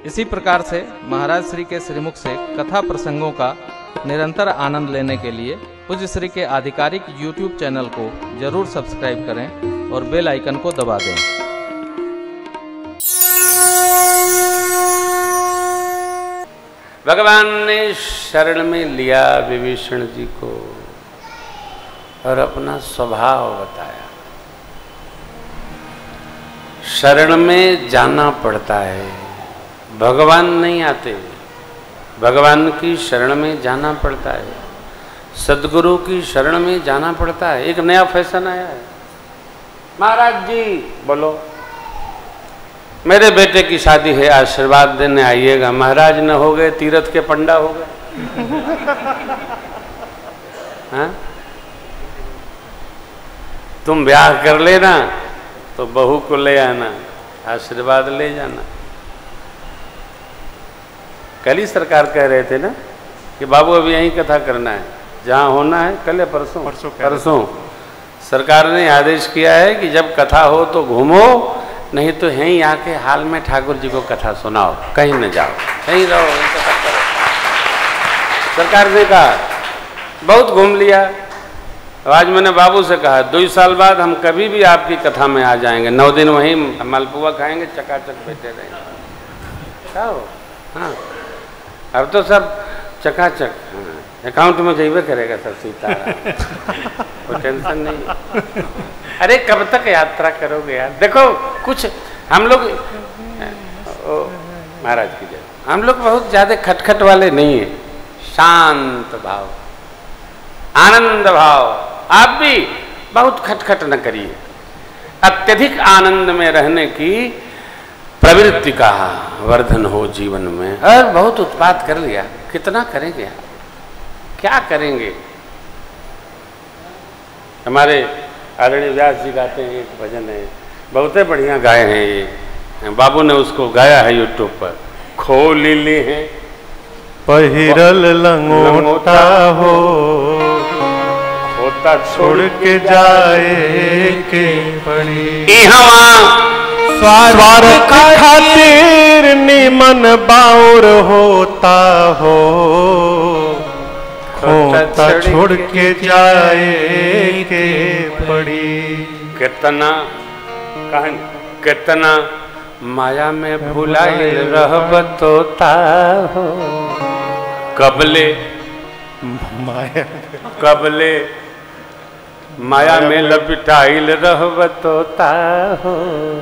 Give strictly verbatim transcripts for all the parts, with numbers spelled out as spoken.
इसी प्रकार से महाराज श्री के श्रीमुख से कथा प्रसंगों का निरंतर आनंद लेने के लिए पूज्य श्री के आधिकारिक यूट्यूब चैनल को जरूर सब्सक्राइब करें और बेल आइकन को दबा दें। भगवान ने शरण में लिया विभीषण जी को और अपना स्वभाव बताया। शरण में जाना पड़ता है, भगवान नहीं आते, भगवान की शरण में जाना पड़ता है, सदगुरु की शरण में जाना पड़ता है। एक नया फैशन आया है, महाराज जी बोलो मेरे बेटे की शादी है, आशीर्वाद देने आइएगा। महाराज न हो गए तीरथ के पंडा हो गए। हाँ? तुम ब्याह कर लेना तो बहू को ले आना, आशीर्वाद ले जाना। कल ही सरकार कह रहे थे ना कि बाबू अभी यहीं कथा करना है, जहाँ होना है। कल है परसों परसों परसों सरकार ने आदेश किया है कि जब कथा हो तो घूमो, नहीं तो यहीं आके हाल में ठाकुर जी को कथा सुनाओ, कहीं न जाओ, यहीं रहो, यहीं कथा करो। सरकार ने कहा बहुत घूम लिया। आज मैंने बाबू से कहा दो साल बाद हम कभी भी आपकी कथा में आ जाएंगे, नौ दिन वहीं मालपुआ खाएंगे, चकाचक बैठे रहेंगे। क्या हो? हाँ, अब तो सब चकाचक। हाँ, अकाउंट में जेबे करेगा सब सीताराम, कोई टेंशन नहीं। अरे कब तक यात्रा करोगे यार? देखो कुछ हम लोग, महाराज की जय, हम लोग बहुत ज्यादा खटखट वाले नहीं है, शांत भाव, आनंद भाव। आप भी बहुत खटखट न करिए, अत्यधिक आनंद में रहने की प्रवृत्ति का वर्धन हो जीवन में। और बहुत उत्पात कर लिया, कितना करेंगे आप, क्या करेंगे? हमारे आदरणीय व्यास जी गाते हैं, एक भजन है, बहुत बढ़िया गाए हैं ये, बाबू ने उसको गाया है यूट्यूब पर। खोली ली है पहिरल लंगोटा हो, होता छोड़ के जाए के पड़ी। स्वार्थ खातिर निमन बाउर होता हो, खोता छोड़ के जाए के पड़ी। कितना कहन कितना माया में भुलाई रहब तोता हो, कबले माया कबले माया में लपिटाइल रहब तोता हो,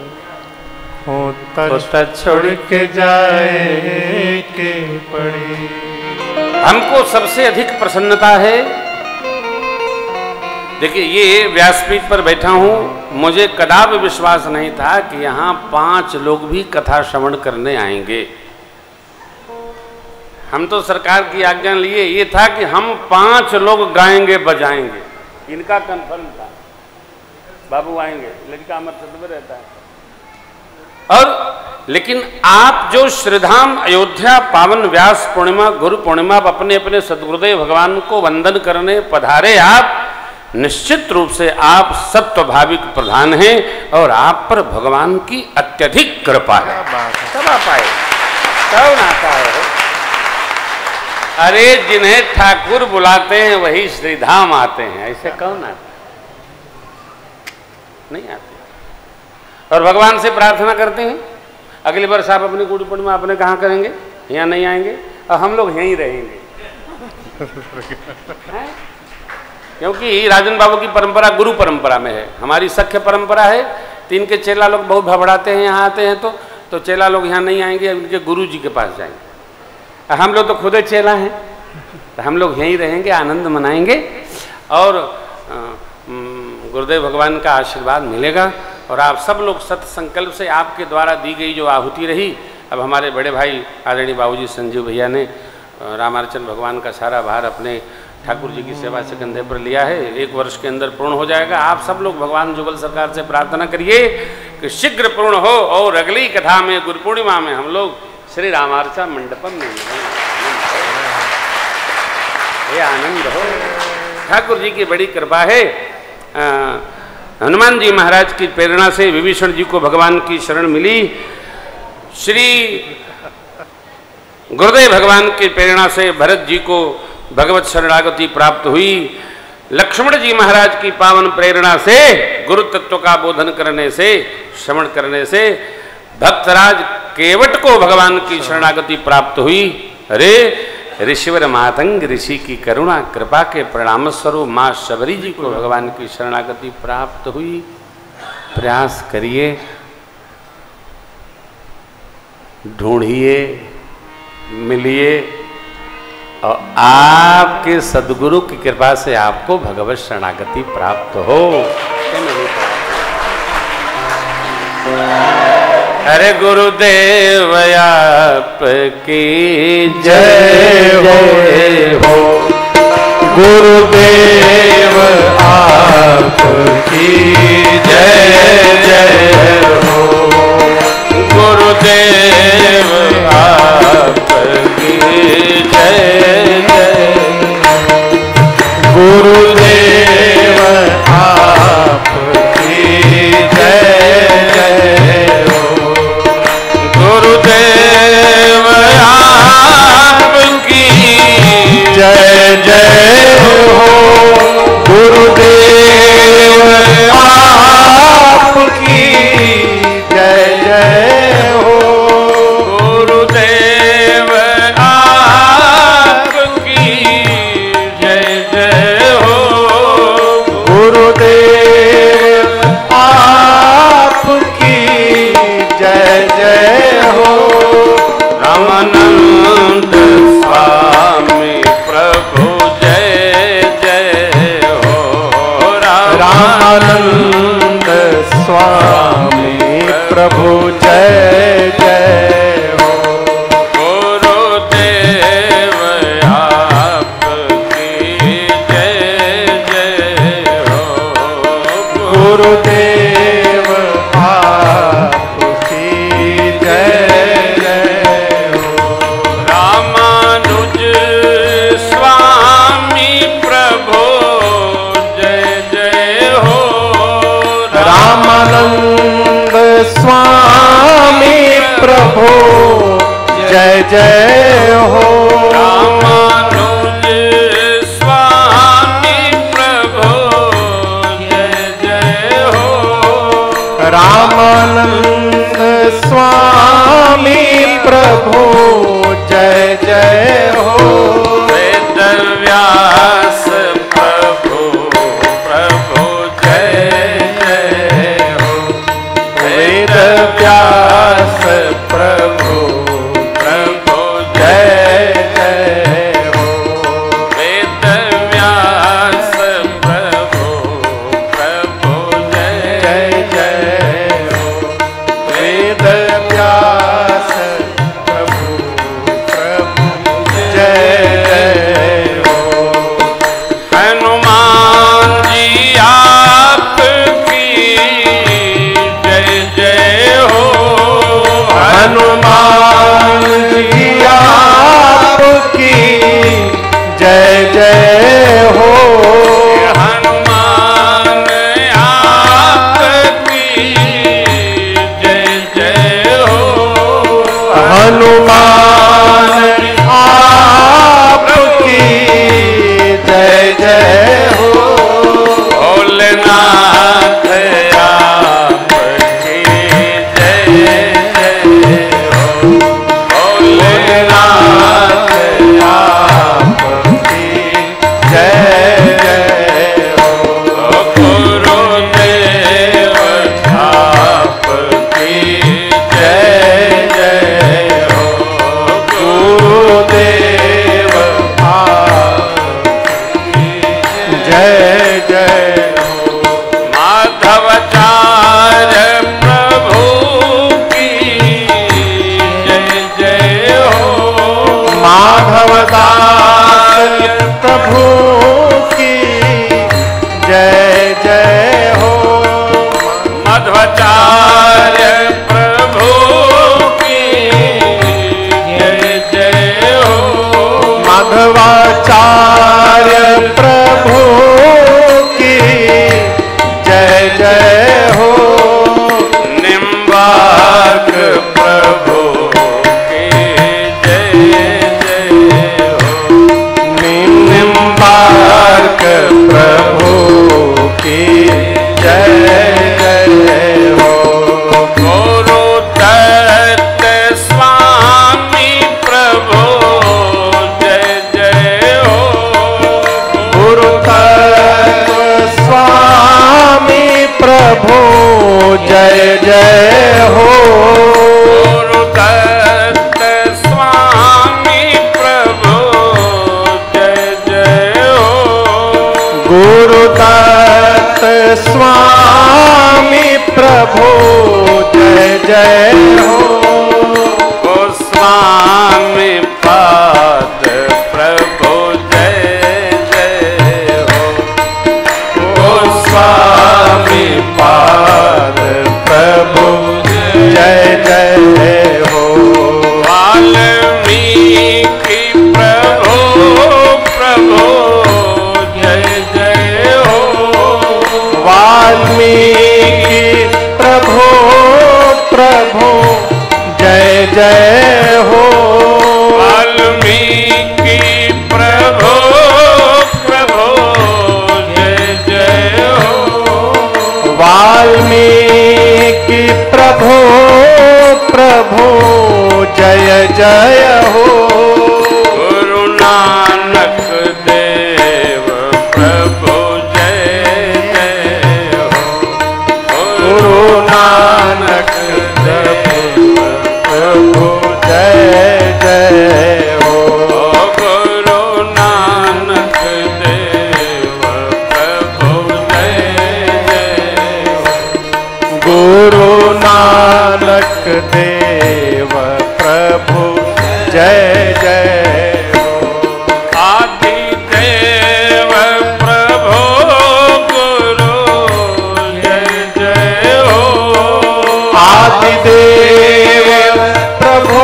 होता छोड़ के जाए के पड़ी। हमको सबसे अधिक प्रसन्नता है, देखिए ये व्यासपीठ पर बैठा हूं, मुझे कदापि विश्वास नहीं था कि यहाँ पांच लोग भी कथा श्रवण करने आएंगे। हम तो सरकार की आज्ञा लिए, ये था कि हम पांच लोग गाएंगे बजाएंगे, इनका कंफर्म था। बाबू आएंगे, लड़का अमर सदमे रहता है। और लेकिन आप जो श्रीधाम अयोध्या पावन व्यास पूर्णिमा गुरु पूर्णिमा अपने अपने सद्गुरुदेव भगवान को वंदन करने पधारे, आप निश्चित रूप से आप सत्वभाविक प्रधान हैं और आप पर भगवान की अत्यधिक कृपा है। कब आप आए? कौन आता है? अरे जिन्हें ठाकुर बुलाते हैं वही श्रीधाम आते हैं, ऐसे कौन आते? नहीं आते। और भगवान से प्रार्थना करते हैं अगली वर्ष आप अपनी गुरु पूर्णिमा अपने कहाँ करेंगे? यहाँ नहीं आएंगे और हम लोग यहीं रहेंगे। क्योंकि राजन बाबू की परंपरा गुरु परंपरा में है, हमारी सख्य परंपरा है। तीन के चेला लोग बहुत भबड़ाते हैं, यहाँ आते हैं तो तो चेला लोग यहाँ नहीं आएंगे, उनके गुरु जी के पास जाएंगे। हम लोग तो खुद चेला हैं, तो हम लोग यहीं रहेंगे, आनंद मनाएंगे और गुरुदेव भगवान का आशीर्वाद मिलेगा। और आप सब लोग सत्य संकल्प से आपके द्वारा दी गई जो आहुति रही, अब हमारे बड़े भाई आदरणीय बाबूजी संजीव भैया ने रामार्चन भगवान का सारा भार अपने ठाकुर जी की सेवा से कंधे पर लिया है, एक वर्ष के अंदर पूर्ण हो जाएगा। आप सब लोग भगवान जुगल सरकार से प्रार्थना करिए कि शीघ्र पूर्ण हो और अगली कथा में गुरु पूर्णिमा में हम लोग श्री रामार्चा मंडपम में ये आनंद हो। ठाकुर जी की बड़ी कृपा है। आ, हनुमान जी महाराज की प्रेरणा से विभीषण जी को भगवान की शरण मिली। श्री गुरुदेव भगवान की प्रेरणा से भरत जी को भगवत शरणागति प्राप्त हुई। लक्ष्मण जी महाराज की पावन प्रेरणा से गुरु तत्व का बोधन करने से, श्रवण करने से भक्तराज केवट को भगवान की शरणागति प्राप्त हुई। अरे ऋषिवर मातंग ऋषि की करुणा कृपा के परिणाम स्वरूप माँ शबरी जी को भगवान की शरणागति प्राप्त हुई। प्रयास करिए, ढूंढिए, मिलिए और आपके सदगुरु की कृपा से आपको भगवत शरणागति प्राप्त हो। अरे गुरुदेव आपकी जय हो, गुरुदेव आपकी जय जय हो, गुरुदेव आपकी जय जय, गुरुदेव आपकी जय जय हो, गुरुदेव आपकी जय जय हो, गुरुदेव आपकी जय जय हो, गुरुदेव आपकी जय जय हो, गुरुदेव आपकी जय जय हो, रामानंद स्वामी प्रभु जय जय हो, रामानंद स्वामी प्रभु जय जय हो, गुरुदेव आपकी जय जय हो, गुरुदेव आपकी जय जय हो, रामानुज स्वामी प्रभु जय जय हो, रामानंद स्वामी प्रभु जय जय हो, रामानुज स्वामी प्रभु जय जय हो, रामानंद स्वामी प्रभु जय जय हो, वेद व्यास प्रभु प्रभु जय जय हो, वेद व्यास प्रभु प्रभु जय जय हो, वेद व्यास प्रभु प्रभु जय जय जय हो, वेद व्यास प्रभु प्रभु जय जय हो, हनुमान जी आपकी जय जय हो, हनुमान जी आपकी जय जय हो, हनुमान आपकी जय जय हो, हनुमान आपकी जय जय हो, भोलेनाथ आपकी जय जय हो, भोलेनाथ आपकी जय जय हो, गुरुदेव आपकी जय जय हो, गुरुदेव आपकी जय जय हो, माधवाचार्य प्रभु की जय जय हो, माधवदास प्रभु की जय जय हो, मध्वाचार्य प्रभु की जय जय हो, माधवाचार्य प्रभु की जय जय हो, निम्बार्क प्रभु की जय जय जय हो। गुरुदत्त स्वामी प्रभु जय जय हो। गुरुदत्त स्वामी प्रभु जय जय हो। गोस्वामी पाद प्रभु जय जय हो। गोस्वामी पाद प्रभु जय जय हो। वाल्मीकि प्रभु प्रभु जय जय हो। वाल्मीकि प्रभु प्रभु जय जय हो। वाल्मीकि प्रभु प्रभु जय जय हो। वाल्मीकि प्रभु प्रभु जय जय हो। गुरु नानक देव प्रभु जय जय हो। गुरु नानक देव प्रभु जय जय हो। गुरु नानक देव प्रभु जय जय हो। गुरु नानक देव प्रभु जय जय हो। आदि देव प्रभु गुरु जय जय हो। आदि देव प्रभु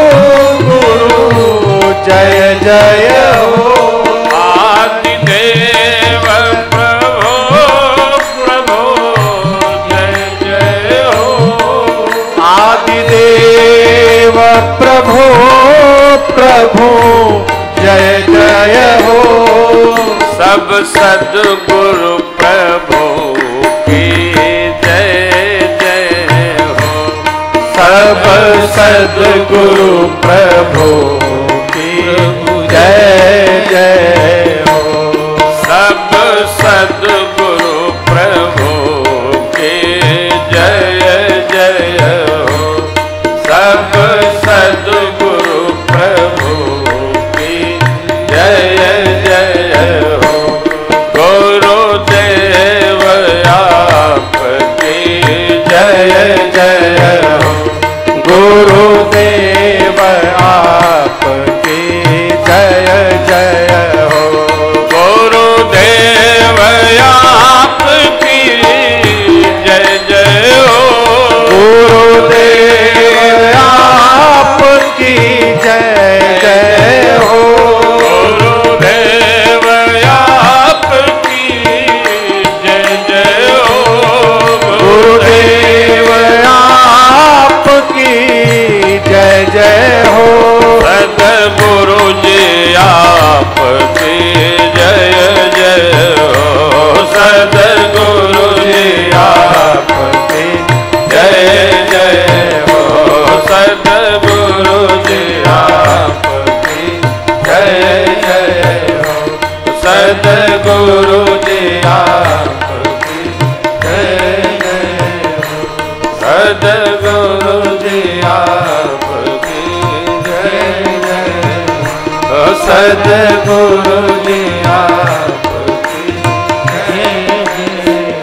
गुरु जय जय हो। आदि देव प्रभु प्रभु जय जय हो। आदि देव प्रभु प्रभु जय जय हो। सब सद्गुरु प्रभु की जय जय हो। सब सद्गुरु प्रभु की जय जय हो। सब सद्गुरु प्रभु के जय जय हो। सब सद्गुरु प्रभु की जय जय हो। गुरुदेव आपकी जय जय हो। गुरुदेव आपकी जय जय हो। गुरुदेव आपकी जय जय हो। गुरुदेव आपकी जय जय हो। गुरुदेव आपकी जय जय हो। गुरुदेव आपकी जय जय हो। सद्गुरु जी आपकी जय जय हो। सद्गुरु जी आपकी जय जय हो। सद्गुरु जी आपकी जय जय हो। सद्गुरु जी आपकी जय जय हो। सद्गुरु जी आपकी जय जय हो। सद्गुरु जी आपकी जय जय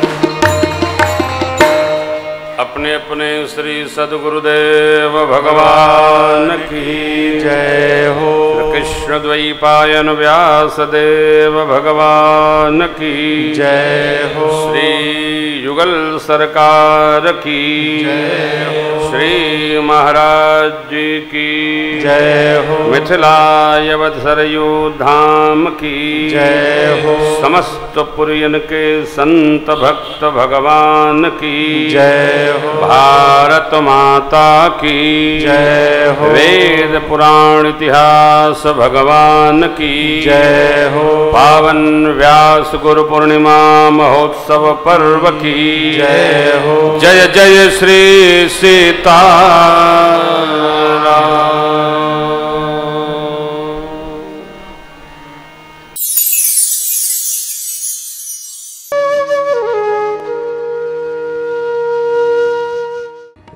हो। अपने अपने श्री सद्गुरुदेव भगवान की जय हो। कृष्ण द्वैपायन व्यासदेव भगवान की जय हो। श्री युगल सरकार की जय हो। श्री महाराज जी की जय हो। मिथिलायवत सरयू धाम की जय हो। समस्त पुरियन के संत भक्त भगवान की जय हो। भारत माता की जय हो। वेद पुराण इतिहास भगवान की जय हो। पावन व्यास गुरु पूर्णिमा महोत्सव पर्व की जय हो। जय जय श्री सीता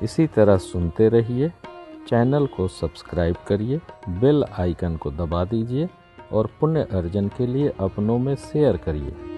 इसी तरह सुनते रहिए। चैनल को सब्सक्राइब करिए, बेल आइकन को दबा दीजिए और पुण्य अर्जन के लिए अपनों में शेयर करिए।